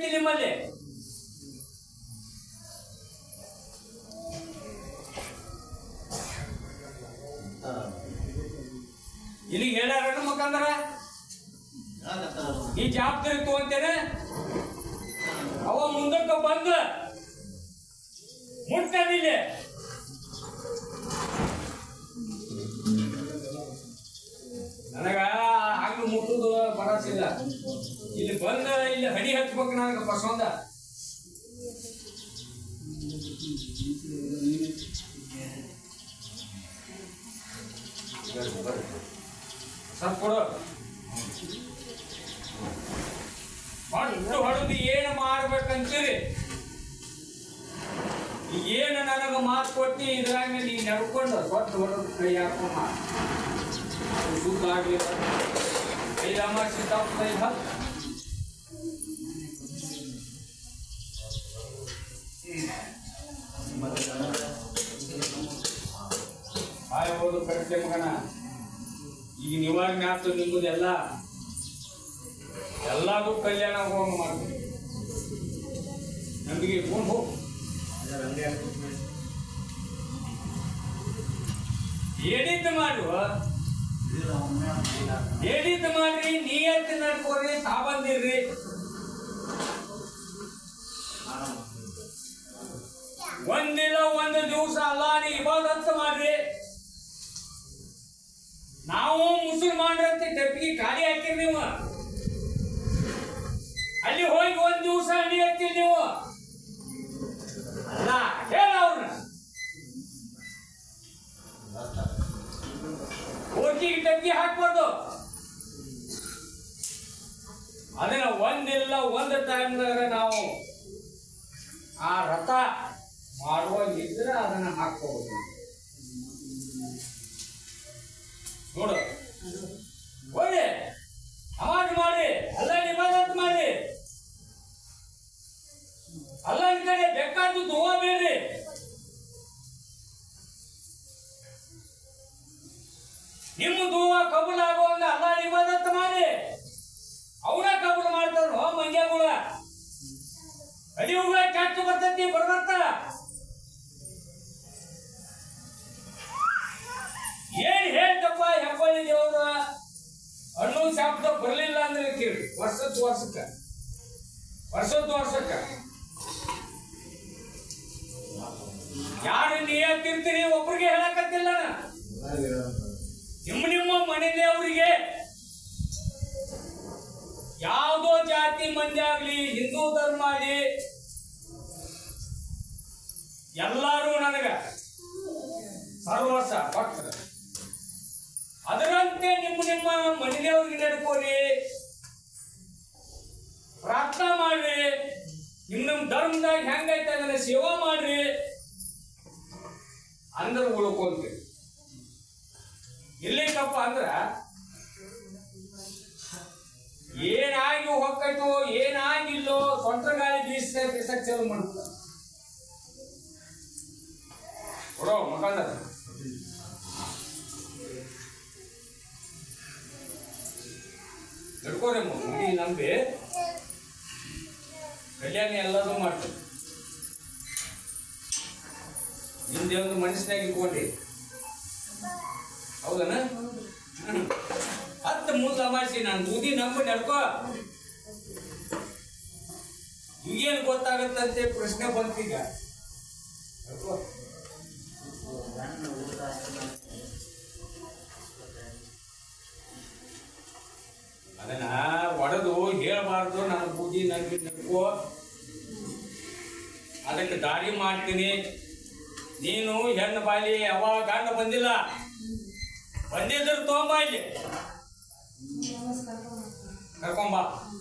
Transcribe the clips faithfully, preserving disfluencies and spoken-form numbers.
ನಿಮ್ಮಲ್ಲಿ? ಇಲ್ಲಿ ಹೇಳ್ಯಾರ ಮಕ್ಕಂದ್ರ ಈ ಜವಾಬ್ದಾರಿ ತಗೊಂತೇನೆ. ಅವ ಮುಂದಕ್ಕೆ ಬಂದು ಮುಟ್ಟಾನಿಲ್ಲ. ನನಗ ಹಂಗ ಮುಟ್ಟುದು ಬರಸಿಲ್ಲ. ಇಲ್ಲಿ ಬಂದ ಇಲ್ಲಿ ಹಡಿ ಹಚ್ಬೇಕು ನನಗ ಪಸಂದ. ಸ್ವಲ್ಪ ಕೊಡು. ಹೊಟ್ಟು ಹೊಡೆದು ಏನು ಮಾಡ್ಬೇಕಂತೀರಿ? ಏನು ನನಗ ಮಾತು ಕೊಟ್ಟು ಇದ್ರಾಗ ನೀ ನಡ್ಕೊಂಡು ಹೊಟ್ಟು ಹೊಡೆದು ಕೈ ಹಾಕೊಂಡ ಶುದ್ಧ ಆಗ್ಲಿಲ್ಲ. ಕೈ ಅಮಾಸಿ ತಪ್ಪ ಹಾಯ್ ಹೋದು ಕರೆಕ್ಟೇ ಮಗನ. ಈಗ ನಿವಾರಣೆ ಆಯ್ತು ನಿಮ್ಮದೆಲ್ಲ. ಎಲ್ಲಾರು ಕಲ್ಯಾಣ ಹೋಗಿ ಮಾಡ್ತೀವಿ. ನಮಗೆ ಫೋನ್ ಹೋಗು. ಏನಿತ್ತು ಮಾಡುವ ಏನಿತ್ತು ಮಾಡ್ರಿ. ನೀಯತ್ತು ನಡ್ಕೋರಿ, ತಾಬಂದಿರ್ರಿ. ಒಂದಿಲ್ಲ ಒಂದು ದಿವಸ ಅಲ್ಲಾಹನ ಇಬಾದತ್ ಮಾಡ್ರಿ. ನಾವು ಮುಸಲ್ಮಾನರಂತೆ ಟೆಪ್ಪಿಗೆ ಖಾಲಿ ಹಾಕಿರಿ. ನೀವು ಅಲ್ಲಿ ಹೋಗಿ ಒಂದ್ ದಿವಸ ಅಡಿ ಹತ್ತೀರಿ ನೀವು. ಅಲ್ಲ ಹೇಳ ಅವ್ರನ್ನ ಓಟಿಗೆ ಟೆಪ್ಪಿ ಹಾಕ್ಬಾರ್ದು. ಅದನ್ನ ಒಂದಿಲ್ಲ ಒಂದು ಟೈಮ್ದಾಗ ನಾವು ಆ ರಥ ಮಾಡುವಾಗಿದ್ರೆ ಅದನ್ನ ಹಾಕೋಬಹುದು. ನೋಡು, ಹೋಗಿ ನಮಾಜ್ ಮಾಡಿ, ಅಲ್ಲಾಹ್ ಇಬಾದತ್ ಮಾಡಿ. ಅಲ್ಲಾಹ್ ಕಡೆ ಬೇಕಾದ್ದು ದುವಾ ಬೇಡ್ರಿ. ನಿಮ್ಮ ದುವಾ ಕಬೂಲ್ ಆಗುವಂಗ ಅಲ್ಲಾಹ್ ಇಬಾದತ್ ಮಾಡಿ. ಅವನ ಕಬೂಲ್ ಮಾಡ್ತಾರ. ಹೋ ಮಂಗ್ಯಾಗುಳ ಅಡಿಯುಗಳ ಕೆಟ್ಟ ಬರ್ತೈತಿ ಬರ್ಬರ್ತ. ಏನ್ ಹೇಳ್ತಪ್ಪ ಹೆಬ್ಬಳ್ಳಿ ದೇವರ ಅನ್ನೋ ಶಬ್ದ ಬರ್ಲಿಲ್ಲ ಅಂದ್ರೆ ಕೇಳಿ. ವರ್ಷದ ವರ್ಷಕ್ಕ ವರ್ಷದ ವರ್ಷಕ್ಕ ಯಾರು ನೀಯತ್ತಿರ್ತೀರಿ ಒಬ್ರಿಗೆ ಹೇಳಕತ್ತಿಲ್ಲ. ನಿಮ್ಮ ನಿಮ್ಮ ಮನೆಯಲ್ಲಿ ಅವರಿಗೆ ಯಾವುದೋ ಜಾತಿ ಮಂದಿ ಆಗ್ಲಿ, ಹಿಂದೂ ಧರ್ಮ ಆಗ್ಲಿ, ಎಲ್ಲಾರು ನನಗ ಸರ್ವಸ ಭಕ್ತರು. ಅದರಂತೆ ನಿಮ್ಮ ನಿಮ್ಮ ಮನೆಯವ್ರಿಗೆ ನಡ್ಕೋರಿ, ಪ್ರಾರ್ಥನಾ ಮಾಡ್ರಿ. ನಿಮ್ ನಿಮ್ ಧರ್ಮದಾಗ ಹೆಂಗೈತೆ ಅದನ್ನ ಸೇವಾ ಮಾಡ್ರಿ. ಅಂದ್ರ ಉಳ್ಕೊಂತೀರಿ. ಇಲ್ಲಿಕಪ್ಪ ಅಂದ್ರ ಏನಾಗಿ ಹೊಕ್ಕೈತೋ ಏನಾಗಿಲ್ಲೋ ಸೊಂಟ ಗಾಳಿ ಬೀಸ ಬೀಸಕ್ ಚಾಲು ಮಾಡ್ತ ಕೊಡೋ ಮಕ್ಕಳ. ನಡ್ಕೋರಿ ಮುಡಿ ನಂಬಿ ಕಲ್ಯಾಣ ಎಲ್ಲದೂ ಮಾಡ್ತೀವಿ. ನಿಮ್ದೇ ಒಂದು ಮನಸ್ಸಿನಾಗ ಇಟ್ಕೊಂಡಿ. ಹೌದನ? ಹತ್ತು ಮೂಲ ಮಾಡಿಸಿ ನಾನು ಬೂದಿ ನಂಬಿ ನಡ್ಕೋ. ಈಗೇನು ಗೊತ್ತಾಗತ್ತಂತೆ ಪ್ರಶ್ನೆ ಬಂತೀಗ. ನಡ್ಕೋ. ಅದನ್ನ ಒಡೆದು ಹೇಳಬಾರ್ದು. ನಾನು ಬೂದಿ ನಂಬಿ ನಡ್ಕೋ, ಅದಕ್ಕೆ ದಾರಿ ಮಾಡ್ತೀನಿ. ನೀನು ಹೆಣ್ಣು ಬಾಲಿ ಯಾವಾಗ ಗಂಡ ಬಂದಿಲ್ಲ, ಬಂದಿದ್ರು ತಗೊಂಬ, ಇಲ್ಲಿ ಕರ್ಕೊಂಬ.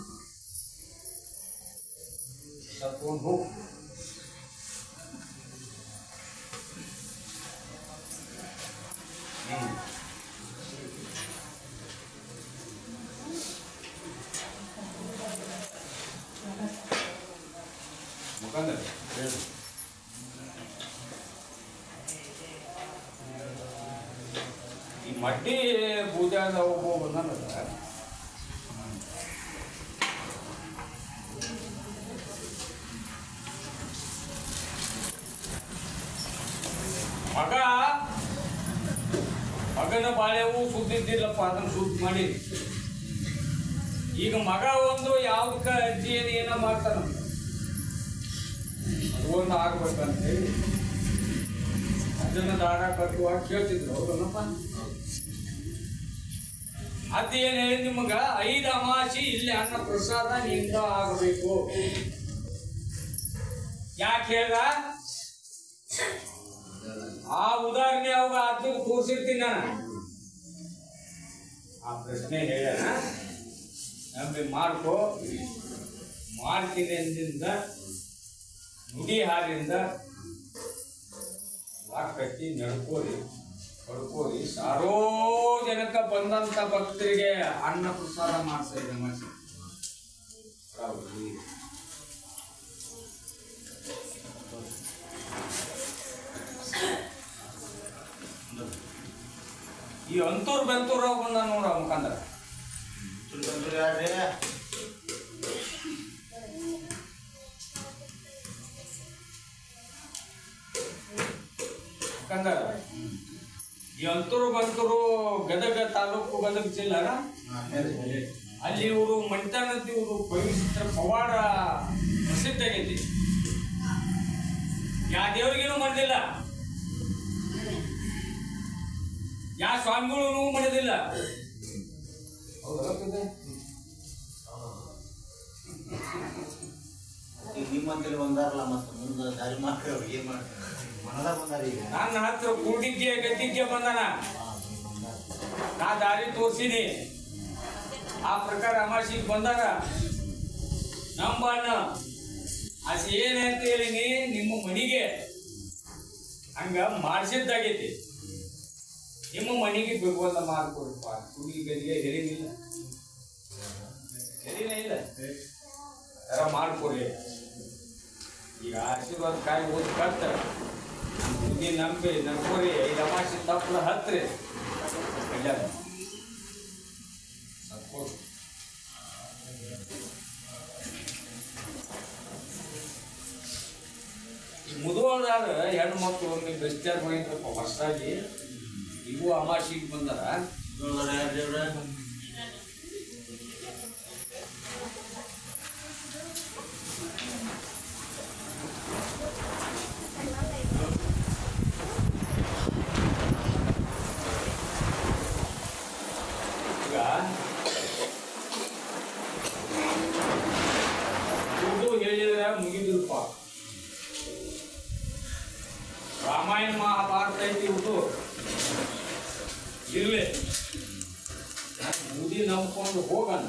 ಕರ್ಕೊಂಡು ಹೋಗು. ಮುಖಂಡ ಈ ಮಡ್ಡಿ ಪೂಜಾದ ಒಬ್ಬ ಬಂದ ಮಗನ ಬಾಳೆವು ಸುದ್ದಿದ್ದಿಲ್ಲಪ್ಪ, ಅದನ್ನು ಸುದ್ದಿ ಮಾಡಿ. ಈಗ ಮಗ ಒಂದು ಯಾವ್ದಕ್ಕ ಅಜ್ಜಿ ಏನು ಏನೋ ಮಾಡ್ತಾನ, ಅದು ಒಂದು ಆಗ್ಬೇಕಂತ ಹೇಳಿ ಅದನ್ನ ದಾರ ಕಟ್ಟುವಾಗ ಕೇಳ್ತಿದ್ರು ಹೌದಲ್ಲಪ್ಪ. ಅದೇನು ಹೇಳಿ ನಿಮಗ ಐದು ಅಮಾಸಿ ಇಲ್ಲಿ ಅನ್ನ ಪ್ರಸಾದ ನಿಂದ ಆಗಬೇಕು. ಯಾಕೆ ಹೇಳ್ದ? ಆ ಉದಾಹರಣೆ ಅವಾಗ ಅದ್ರಿಗೆ ತೋರಿಸಿರ್ತೀನಿ ನಾನು. ಆ ಪ್ರಶ್ನೆ ಹೇಳ ನಂಬಿ ಮಾಡ್ಕೋ, ಮಾಡ್ತೀನಿ ಅಂದಿಂದ ನುಡಿ ಹಾರಿಂದ ಕಟ್ಟಿ ನಡ್ಕೋರಿ ಪಡ್ಕೋರಿ. ಸಾರ್ವಜನಿಕ ಬಂದಂತ ಭಕ್ತರಿಗೆ ಅನ್ನ ಪ್ರಸಾದ ಮಾಡ್ತಾ ಇದೆ ಮನಸ್ಸು. ಈ ಅಂತೂರ್ ಬೆಂತೂರ ಬಂದ ನೋಡ ಮುಖಾಂತರ ಮುಖಾಂತರ ಈ ಅಂತೂರು ಬಂತೂರು ಗದಗ ತಾಲೂಕು ಗದಗ ಜಿಲ್ಲಾ. ಅಲ್ಲಿ ಇವರು ಮಣಿತಾನಂತ ಇವರು ಪವಿತ್ರ ಪವಾಡ ಪ್ರಸಿದ್ಧ ಆಗೈತಿ. ಯಾ ದೇವ್ರಿಗೇನು ಮಾಡಿದಿಲ್ಲ, ಯಾ ಸ್ವಾಮಿಗಳು ಮಾಡಿದಿಲ್ಲ. ನಿಮ್ಮಂತೇಳಿ ಬಂದಾರಲ್ಲ, ಮತ್ತೆ ಮುಂದೆ ದಾರಿ ಮಾಡ್ತಾರೆ ಏನ್ ಮಾಡ್ತಾರೆ. ನನ್ನ ಹತ್ರ ಕೂಡಿಗ್ಗೆ ಗದ್ದಿಗೆ ಬಂದನ, ನಾ ದಾರಿ ತೋರ್ಸಿನಿ. ಆ ಪ್ರಕಾರ ಅಮಾಸಿಗೆ ಬಂದಾಗ ನಂಬಣ್ಣ ಆಸೆ ಏನಂತ ಹೇಳಿನಿ, ನಿಮ್ಮ ಮನೆಗೆ ಹಂಗ ಮಾಡಿಸಿದ್ದಾಗೈತಿ. ನಿಮ್ಮ ಮನೆಗೆ ಬಿಗುವಂತ ಮಾಡ್ಕೊಡಪ್ಪ. ಕೂಡಿ ಗದಿಗೆ ಹೆರಿನಿಲ್ಲ, ಹೆರಿನ ಇಲ್ಲ ತರ ಮಾಡ್ಕೊಡಿ. ಈಗ ಆಶೀರ್ವಾದ ಕಾಯಿ ಓದಿ ಕಟ್ಟ ನೀ ನಂಬಿ ನಂಬ್ಕೋರಿ. ಐದು ಅಮಾಸಿ ತಪ್ಪಲ ಹತ್ರಿ ಮುದುವಳದಾಗ ಹೆಣ್ಣು ಮಕ್ಕಳು ನೀವು ಬೆಸ್ತಾರ ಹೋಗಿದ್ರಪ್ಪ ಹೊಸದಾಗಿ. ಇವು ಅಮಾಸಿಗೆ ಬಂದಾರ. ಹೇಳಿದ್ರೆ ಮುಗಿದಿರಪ್ಪ. ರಾಮಾಯಣ ಮಹಾಭಾರತ ಐತಿ ಇವ್ದು ಇರ್ಲಿ, ಮುದಿ ನಂಬ್ಕೊಂಡು ಹೋಗೋಣ.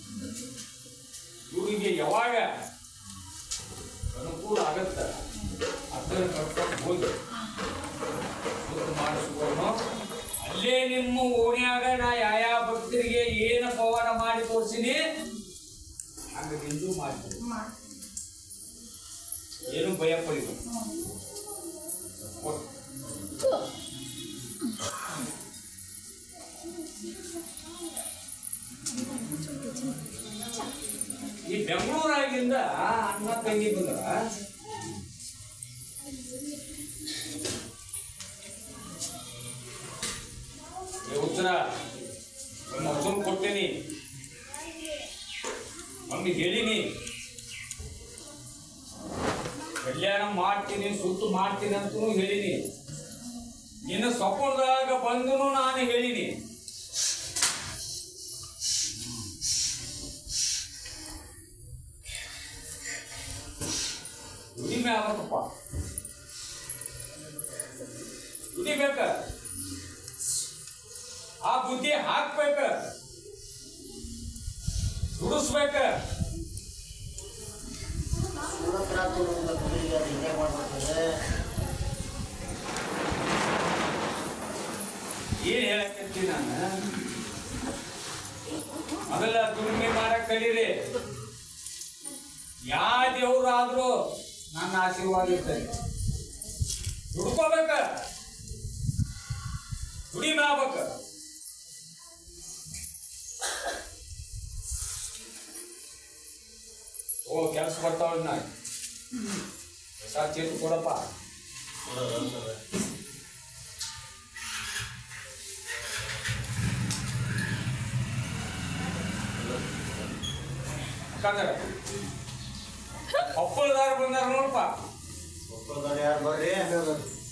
ಇವರಿಗೆ ಯಾವಾಗ ಅನುಕೂಲ ಆಗತ್ತ ಅದನ್ನ ಕರ್ಕೊಂಡು ಹೋಗಿ ಮಾಡಿಸ್ಕೊಂಡು ಅಲ್ಲೇ ನಿಮ್ಮ ಓಣ್ಯಾಗ ನಾ ಯಾವ ಭಕ್ತರಿಗೆ ಏನು ಪವಾಡ ಮಾಡಿ ತೋರಿಸಿನಿ ಹಂಗ ನಿಂದು ಮಾಡ್ತೀವಿ. ಏನು ಭಯ ಪಡಿಬೇಕು. ಈ ಬೆಂಗಳೂರಾಗಿಂದ ಅಣ್ಣ ತಂಗಿ ಬಂದ್ರ ಉತ್ತರ ಮೊದಲು ಕೊಟ್ಟೇನಿ, ಮಮ್ಮಿ ಹೇಳಿನಿ ಕಲ್ಯಾಣ ಮಾಡ್ತೀನಿ ಸುತ್ತು ಮಾಡ್ತೀನಿ ಅಂತೂ ಹೇಳಿನಿ. ನಿನ್ನ ಸ್ವಪ್ನದಾಗ ಬಂದು ನಾನು ಹೇಳಿನಿ. ದುಡಿಮೆ ಆಗಬೇಕಪ್ಪ, ದುಡಿಬೇಕ, ಆ ಬುದ್ಧಿ ಹಾಕ್ಬೇಕ, ದುಡಿಸ್ಬೇಕ. ಏನ್ ಹೇಳಕತ್ತೀನಿ ನಾನು, ಮೊದಲ ದುಡಿಮೆ ಮಾಡಕ್ ಕಲೀರಿ. ಯಾವ ದೇವ್ರಾದ್ರೂ ನನ್ನ ಆಶೀರ್ವಾದ ಇರ್ತದೆ. ದುಡ್ಕೋಬೇಕ, ದುಡಿಮೆ ಆಗ್ಬೇಕ. ಓ ಕೆಲಸ ಬರ್ತಾವ ನಾ ಹೊಸ ಚೀಟ್ ಕೊಡಪ್ಪ. ಕಂದ್ರ ಒಪ್ಪಳದಾರ ಬಂದಾರ ನೋಡಪ್ಪ ಒಬ್ಬರದಾರ ಯಾರು ಬರ್ರಿ